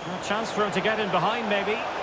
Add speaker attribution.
Speaker 1: A chance for him to get in behind, maybe.